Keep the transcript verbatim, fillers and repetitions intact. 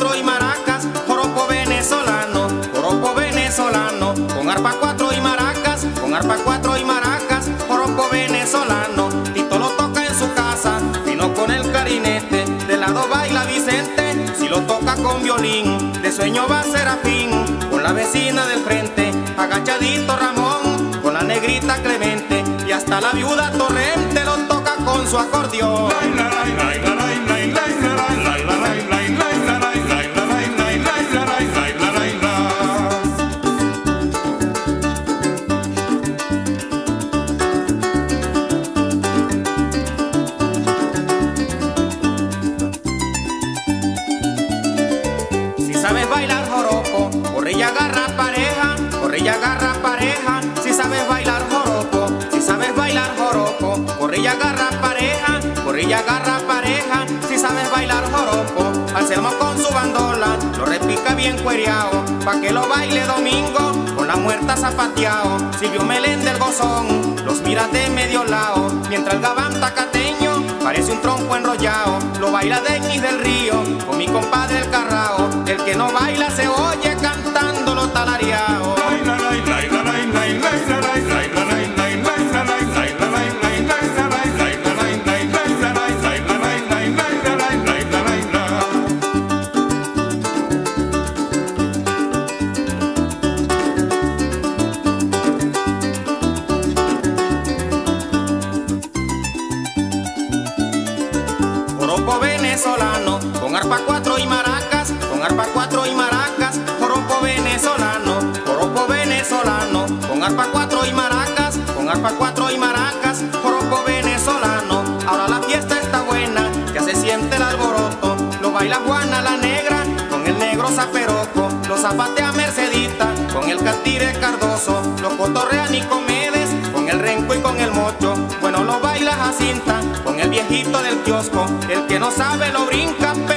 cuatro y maracas, joropo venezolano, joropo venezolano, con arpa cuatro y maracas, con arpa cuatro y maracas, joropo venezolano. Tito lo toca en su casa, vino con el clarinete, de lado baila Vicente, si lo toca con violín, de sueño va Serafín, con la vecina del frente, agachadito Ramón, con la negrita Clemente, y hasta la viuda Torrente lo toca con su acordeón. Si sabes bailar joropo, corre y agarra pareja, corre y agarra pareja. Si sabes bailar joropo, si sabes bailar joropo, corre y agarra pareja, corre y agarra pareja. Si sabes bailar joropo, Anselmo con su bandola lo repica bien cuereao, pa' que lo baile Domingo con la muerta zapateao. Silvio Meléndez el gozón los mira de medio lado, mientras el gabán tacateño parece un tronco enrollado. Lo baila Denis del Río con mi compadre el Carrao, el que no baila se oye cantándolo talareao. Joropo venezolano, con arpa cuatro y maracas, con arpa cuatro y maracas, joropo venezolano, joropo venezolano, con arpa cuatro y maracas, con arpa cuatro y maracas, joropo venezolano. Ahora la fiesta está buena, ya se siente el alboroto, lo baila Juana la negra, con el negro zaperoco, lo zapatea Mercedita, con el catire Cardoso, lo cotorrea Nicomedes, con el renco y con el mocho, bueno lo baila Jacinta, con el viejito del kiosco, el que no sabe lo brinca.